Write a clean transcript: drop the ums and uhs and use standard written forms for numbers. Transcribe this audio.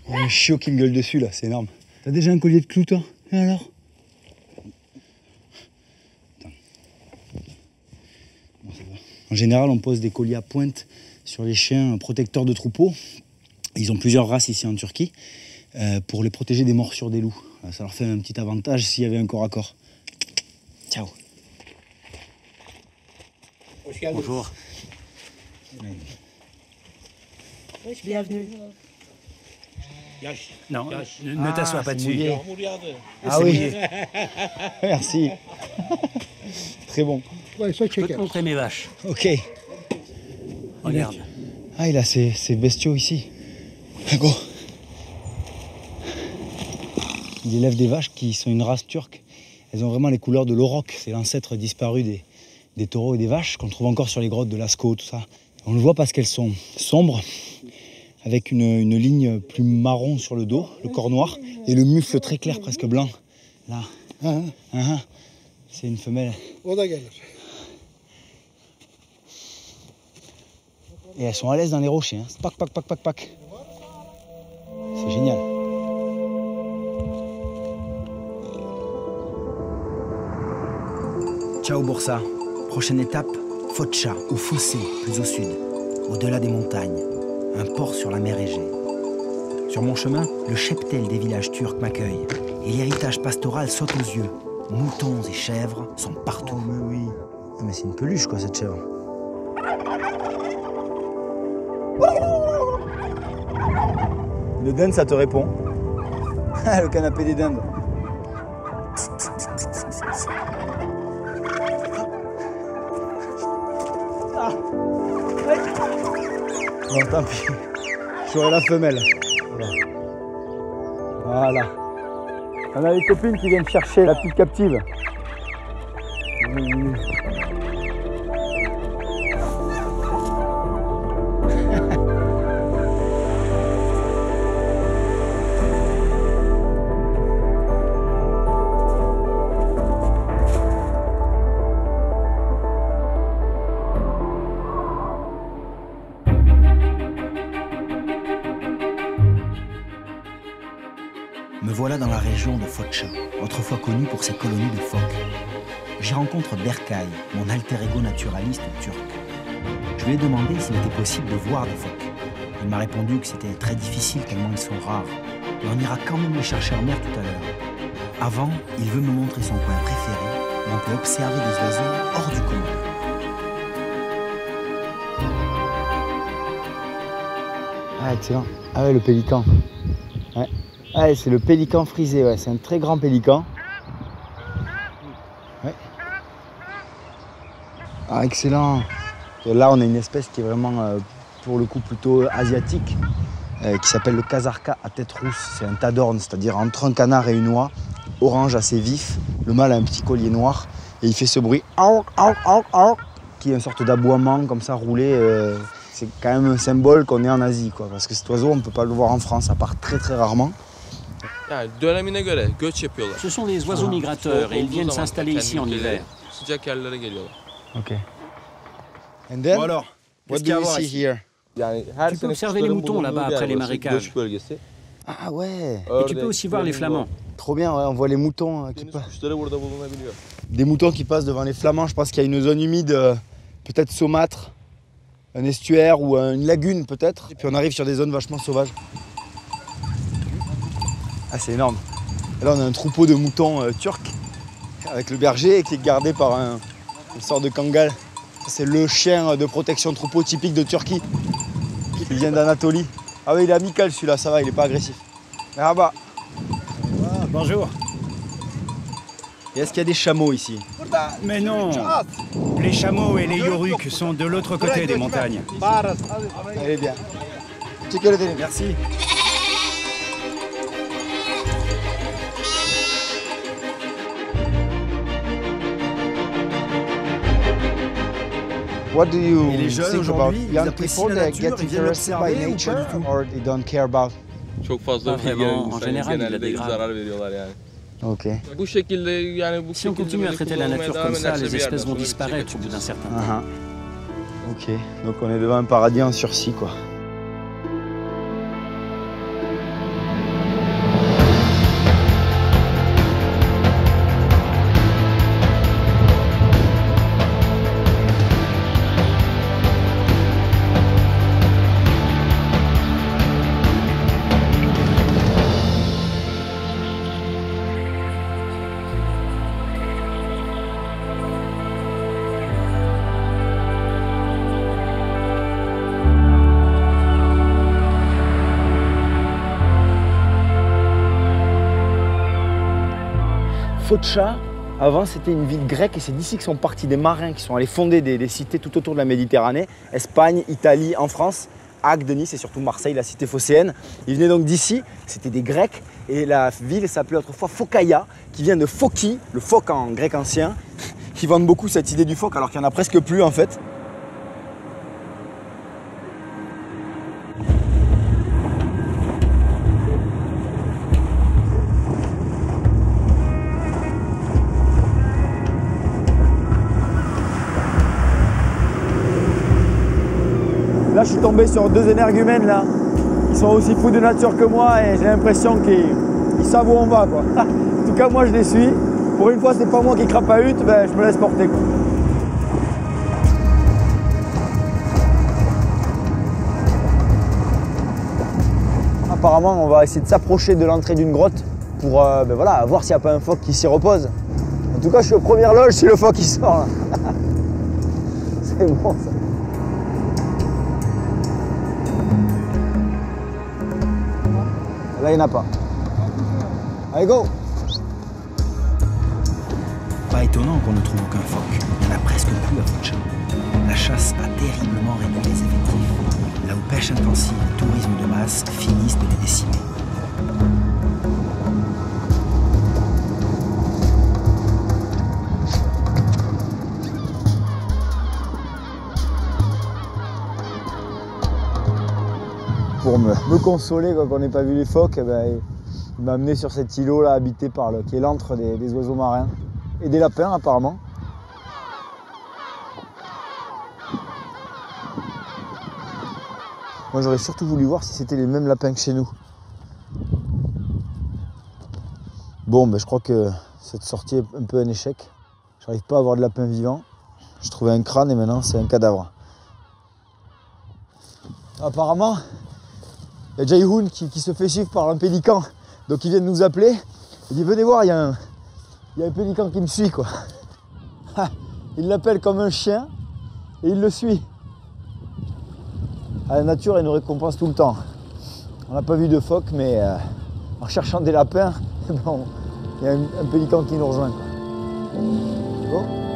Il y a un chiot qui me gueule dessus là, c'est énorme. T'as déjà un collier de clous toi? Et alors? Attends. Non, ça va. En général, on pose des colliers à pointe sur les chiens protecteurs de troupeaux. Ils ont plusieurs races ici en Turquie pour les protéger des morsures des loups. Ça leur fait un petit avantage s'il y avait un corps à corps. Ciao. Bonjour. Bienvenue. Non, ne t'assois pas dessus. Mouillé. Ah Ah oui. oui. Merci. Très bon. Je peux te montrer mes vaches. Ok. Regarde. Ah, il a ces bestiaux ici. Go. Il élève des vaches qui sont une race turque. Elles ont vraiment les couleurs de l'auroch. C'est l'ancêtre disparu des taureaux et des vaches qu'on trouve encore sur les grottes de Lascaux, tout ça. On le voit parce qu'elles sont sombres, avec une ligne plus marron sur le dos, le corps noir, et le mufle très clair, presque blanc. Là. C'est une femelle. Et elles sont à l'aise dans les rochers. Hein. Pac, pac, pac, pac, pac. C'est génial. Ciao Bursa. Prochaine étape, Foça, ou Fossé, plus au sud, au-delà des montagnes. Un port sur la mer Égée. Sur mon chemin, le cheptel des villages turcs m'accueille. Et l'héritage pastoral saute aux yeux. Moutons et chèvres sont partout. Oh, mais oui. Ah, mais c'est une peluche, quoi, cette chèvre. Le dinde, ça te répond. Le canapé des dindes. Bon, tant pis. J'aurai la femelle. Voilà. On a les copines qui viennent chercher la petite captive. Me voilà dans la région de Foça, autrefois connue pour ses colonies de phoques. J'y rencontre Berkay, mon alter ego naturaliste turc. Je lui ai demandé s'il était possible de voir des phoques. Il m'a répondu que c'était très difficile tellement ils sont rares. Et on ira quand même les chercher en mer tout à l'heure. Avant, il veut me montrer son coin préféré, où on peut observer des oiseaux hors du commun. Ah, excellent. Ah ouais, le pélican. Ouais. Ah, c'est le pélican frisé, ouais. C'est un très grand pélican. Ouais. Ah, excellent. Et là, on a une espèce qui est vraiment, pour le coup, plutôt asiatique, qui s'appelle le Kazarka à tête rousse. C'est un tadorne, c'est-à-dire entre un canard et une oie, orange assez vif. Le mâle a un petit collier noir et il fait ce bruit qui est une sorte d'aboiement comme ça roulé. C'est quand même un symbole qu'on est en Asie, quoi, parce que cet oiseau, on ne peut pas le voir en France, à part très très rarement. Ce sont des oiseaux migrateurs et ils viennent s'installer ici en hiver. Ok. And then, Bon alors, what do you see here? tu peux observer les moutons là-bas après les marécages. Ah ouais. Et tu peux aussi voir les flamands. Trop bien, ouais, on voit les moutons qui passent. Des moutons qui passent devant les flamands. Je pense qu'il y a une zone humide, peut-être saumâtre, un estuaire ou une lagune peut-être. Et puis on arrive sur des zones vachement sauvages. Ah, c'est énorme. Et là, on a un troupeau de moutons turcs avec le berger qui est gardé par une sorte de kangal. C'est le chien de protection de troupeau typique de Turquie. Il vient d'Anatolie. Ah oui, il est amical celui-là, ça va, il n'est pas agressif. Merhaba. Ah, bonjour. Et est-ce qu'il y a des chameaux ici? Mais non, les chameaux et les yoruks sont de l'autre côté des montagnes. Allez bien. Merci. What do you Et les jeunes think about aujourd'hui, ils young apprécient people la that nature, get ils viennent interested by l'observer ou pas nature du tout? or they don't care about? Pas vraiment, en général, ils la dégradent. Ok. Si on continue à traiter la nature comme ça, les espèces vont disparaître au bout d'un certain temps. Ok, donc on est devant un paradis en sursis, quoi. Foča, avant c'était une ville grecque et c'est d'ici que sont partis des marins qui sont allés fonder des cités tout autour de la Méditerranée, Espagne, Italie, en France, Agde, Nice et surtout Marseille, la cité phocéenne. Ils venaient donc d'ici, c'était des Grecs et la ville s'appelait autrefois Phocaia, qui vient de Phoki, le phoque en grec ancien, qui vendent beaucoup cette idée du phoque alors qu'il n'y en a presque plus en fait. Là, je suis tombé sur deux énergumènes là, qui sont aussi fous de nature que moi et j'ai l'impression qu'ils savent où on va quoi. En tout cas, moi je les suis. Pour une fois, c'est pas moi qui crapahute, ben, je me laisse porter quoi. Apparemment, on va essayer de s'approcher de l'entrée d'une grotte pour ben voilà, voir s'il n'y a pas un phoque qui s'y repose. En tout cas, je suis aux premières loges si le phoque qui sort là. C'est bon ça. Là, il n'y en a pas. Allez, go! Pas étonnant qu'on ne trouve aucun phoque. Il n'y en a presque plus à Foča. La chasse a terriblement réduit les effectifs. Là où pêche intensive et tourisme de masse finissent de les décimer. Pour me consoler quand on n'ait pas vu les phoques, eh ben, il m'a amené sur cet îlot là habité par qui est l'antre des oiseaux marins et des lapins apparemment. Moi j'aurais surtout voulu voir si c'était les mêmes lapins que chez nous. Bon, ben, je crois que cette sortie est un peu un échec. J'arrive pas à avoir de lapin vivant. Je trouvais un crâne et maintenant c'est un cadavre. Apparemment, il y a Jaihoun qui se fait suivre par un pélican. Donc il vient de nous appeler. Il dit venez voir, il y a un pélican qui me suit quoi. Il l'appelle comme un chien et il le suit. La nature elle nous récompense tout le temps. On n'a pas vu de phoque mais en cherchant des lapins, bon, il y a un pélican qui nous rejoint quoi. Bon.